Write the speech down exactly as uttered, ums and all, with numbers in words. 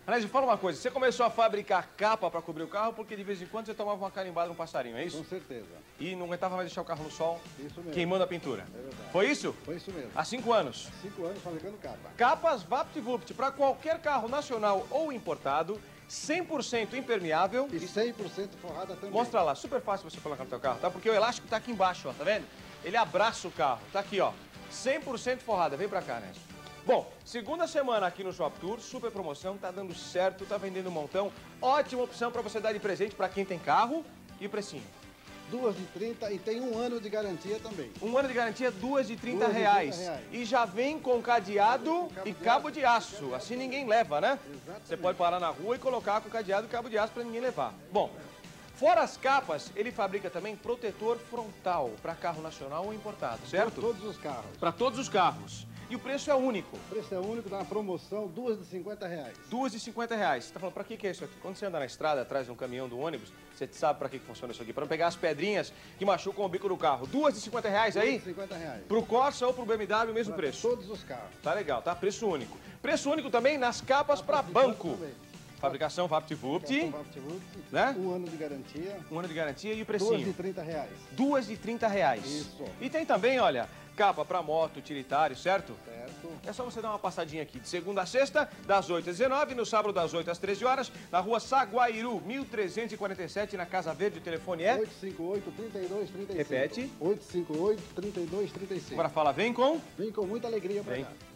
Anésio, fala uma coisa, você começou a fabricar capa para cobrir o carro porque de vez em quando você tomava uma carimbada no passarinho, é isso? Com certeza. E não aguentava mais deixar o carro no sol, Isso mesmo. queimando a pintura. É verdade. Foi isso? Foi isso mesmo. Há cinco anos. Cinco anos fabricando capa. Capas VaptVupt para qualquer carro nacional ou importado, cem por cento impermeável. E cem por cento forrada também. Mostra lá, super fácil você colocar no teu carro, tá? Porque o elástico tá aqui embaixo, ó, tá vendo? Ele abraça o carro, tá aqui, ó, cem por cento forrada. Vem pra cá, Nésio. Bom, segunda semana aqui no Shop Tour, super promoção, tá dando certo, tá vendendo um montão. Ótima opção para você dar de presente para quem tem carro e precinho. Duas de trinta e tem um ano de garantia também. Um ano de garantia, duas de trinta Duas de reais. trinta reais. E já vem com cadeado Com cabo e de cabo aço. de aço. Assim ninguém leva, né? Exatamente. Você pode parar na rua e colocar com cadeado e cabo de aço para ninguém levar. Bom, fora as capas, ele fabrica também protetor frontal para carro nacional ou importado, certo? Para todos os carros. Para todos os carros. E o preço é único. O preço é único, dá uma promoção, duas de cinquenta reais. Duas de cinquenta reais. Você tá falando, pra que que é isso aqui? Quando você anda na estrada, atrás de um caminhão, do ônibus, você sabe pra que que funciona isso aqui? Pra não pegar as pedrinhas que machucam o bico do carro. Duas de cinquenta reais aí? Duas de cinquenta reais. Pro Corsa ou pro B M W, o mesmo Pra preço. todos os carros. Tá legal, tá? Preço único. Preço único também nas capas pra banco. Também. Fabricação VaptVupt, Fabricação VaptVupt, né? Um ano de garantia. Um ano de garantia e o Duas de precinho. trinta reais. Duas de trinta reais. Isso. E tem também, olha, capa pra moto, utilitário, certo? Certo. É só você dar uma passadinha aqui de segunda a sexta, das oito às dezenove, no sábado das oito às treze horas, na rua Saguairu, mil trezentos e quarenta e sete, na Casa Verde. O telefone é... oito cinco oito, trinta e dois, trinta e cinco. Repete. oito cinco oito, trinta e dois, trinta e cinco. Agora fala, vem com... Vem com muita alegria pra Vem. cá.